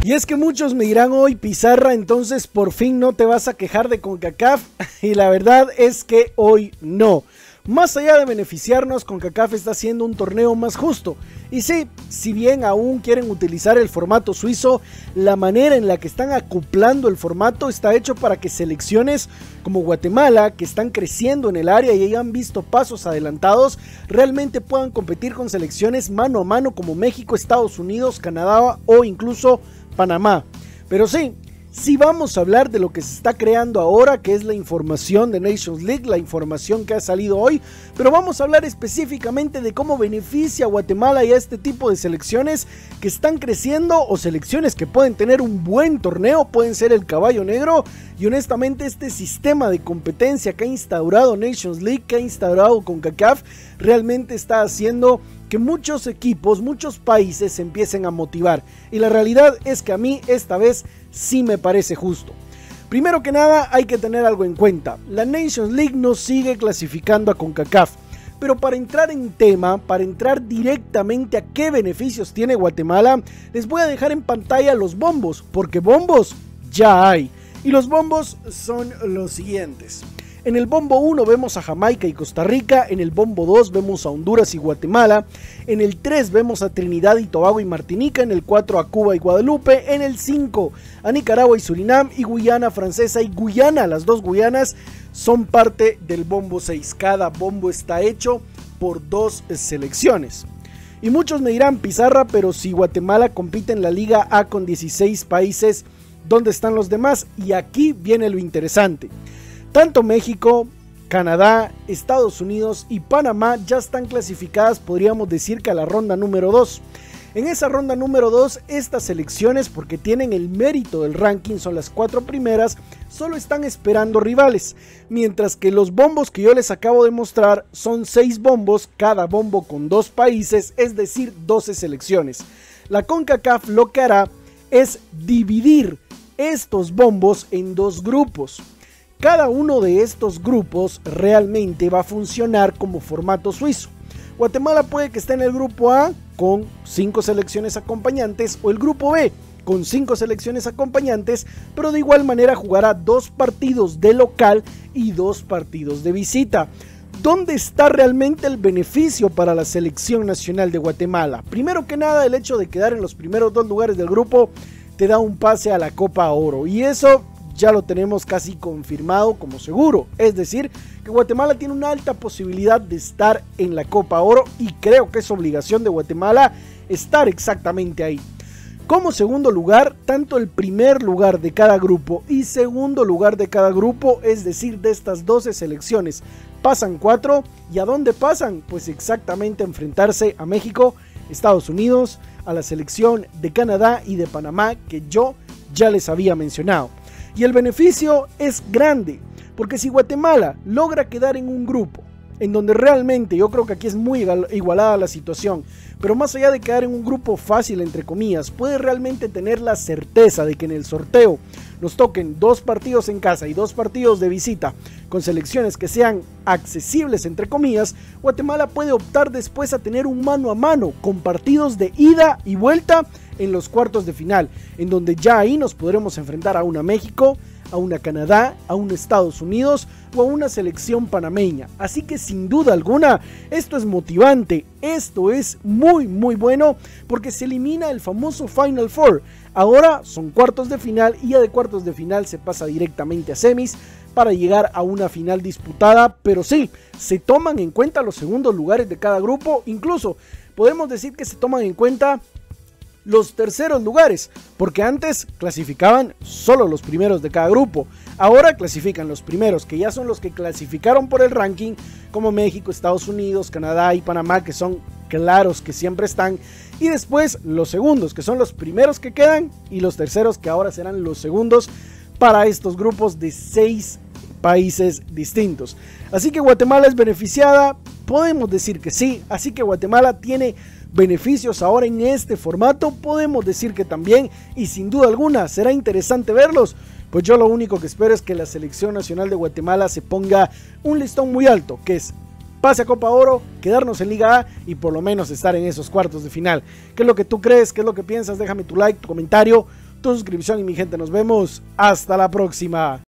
Y es que muchos me dirán hoy, Pizarra, entonces por fin no te vas a quejar de CONCACAF, y la verdad es que hoy no. Más allá de beneficiarnos, CONCACAF está haciendo un torneo más justo. Y sí, si bien aún quieren utilizar el formato suizo, la manera en la que están acoplando el formato está hecho para que selecciones como Guatemala, que están creciendo en el área y han visto pasos adelantados, realmente puedan competir con selecciones mano a mano como México, Estados Unidos, Canadá o incluso Panamá. Pero sí vamos a hablar de lo que se está creando ahora, que es la información de Nations League, la información que ha salido hoy, pero vamos a hablar específicamente de cómo beneficia a Guatemala y a este tipo de selecciones que están creciendo o selecciones que pueden tener un buen torneo, pueden ser el caballo negro. Y honestamente este sistema de competencia que ha instaurado Nations League, que ha instaurado CONCACAF, realmente está haciendo que muchos equipos, muchos países se empiecen a motivar. Y la realidad es que a mí esta vez sí me parece justo. Primero que nada hay que tener algo en cuenta. La Nations League no sigue clasificando a CONCACAF. Pero para entrar en tema, para entrar directamente a qué beneficios tiene Guatemala, les voy a dejar en pantalla los bombos, porque bombos ya hay. Y los bombos son los siguientes. En el bombo 1 vemos a Jamaica y Costa Rica, en el bombo 2 vemos a Honduras y Guatemala, en el 3 vemos a Trinidad y Tobago y Martinica, en el 4 a Cuba y Guadalupe, en el 5 a Nicaragua y Surinam y Guyana Francesa y Guyana. Las dos Guyanas son parte del bombo 6, cada bombo está hecho por dos selecciones. Y muchos me dirán, Pizarra, pero si Guatemala compite en la Liga A con 16 países, ¿dónde están los demás? Y aquí viene lo interesante. Tanto México, Canadá, Estados Unidos y Panamá ya están clasificadas, podríamos decir que a la ronda número 2. En esa ronda número 2, estas selecciones, porque tienen el mérito del ranking, son las 4 primeras, solo están esperando rivales. Mientras que los bombos que yo les acabo de mostrar son 6 bombos, cada bombo con 2 países, es decir, 12 selecciones. La CONCACAF lo que hará es dividir estos bombos en 2 grupos. Cada uno de estos grupos realmente va a funcionar como formato suizo. Guatemala puede que esté en el grupo A con 5 selecciones acompañantes o el grupo B con 5 selecciones acompañantes, pero de igual manera jugará 2 partidos de local y 2 partidos de visita. ¿Dónde está realmente el beneficio para la selección nacional de Guatemala? Primero que nada, el hecho de quedar en los primeros 2 lugares del grupo te da un pase a la Copa Oro, y eso ya lo tenemos casi confirmado como seguro. Es decir, que Guatemala tiene una alta posibilidad de estar en la Copa Oro, y creo que es obligación de Guatemala estar exactamente ahí. Como segundo lugar, tanto el primer lugar de cada grupo y segundo lugar de cada grupo, es decir, de estas 12 selecciones, pasan 4. ¿Y a dónde pasan? Pues exactamente a enfrentarse a México, Estados Unidos, a la selección de Canadá y de Panamá, que yo ya les había mencionado. Y el beneficio es grande, porque si Guatemala logra quedar en un grupo en donde realmente, yo creo que aquí es muy igualada la situación, pero más allá de quedar en un grupo fácil entre comillas, puede realmente tener la certeza de que en el sorteo nos toquen 2 partidos en casa y 2 partidos de visita con selecciones que sean accesibles entre comillas, Guatemala puede optar después a tener un mano a mano con partidos de ida y vuelta en los cuartos de final, en donde ya ahí nos podremos enfrentar a una México, a una Canadá, a un Estados Unidos o a una selección panameña. Así que sin duda alguna esto es motivante, esto es muy bueno, porque se elimina el famoso Final Four. Ahora son cuartos de final, y ya de cuartos de final se pasa directamente a semis para llegar a una final disputada. Pero sí, se toman en cuenta los segundos lugares de cada grupo, incluso podemos decir que se toman en cuenta los terceros lugares, porque antes clasificaban solo los primeros de cada grupo, ahora clasifican los primeros, que ya son los que clasificaron por el ranking, como México, Estados Unidos, Canadá y Panamá, que son claros que siempre están, y después los segundos, que son los primeros que quedan, y los terceros, que ahora serán los segundos para estos grupos de 6 países distintos. Así que Guatemala es beneficiada, podemos decir que sí. Así que Guatemala tiene beneficios ahora en este formato, podemos decir que también, y sin duda alguna será interesante verlos. Pues yo lo único que espero es que la selección nacional de Guatemala se ponga un listón muy alto, que es pase a Copa Oro, quedarnos en Liga A y por lo menos estar en esos cuartos de final. ¿Qué es lo que tú crees? ¿Qué es lo que piensas? Déjame tu like, tu comentario. tu suscripción y mi gente, nos vemos hasta la próxima.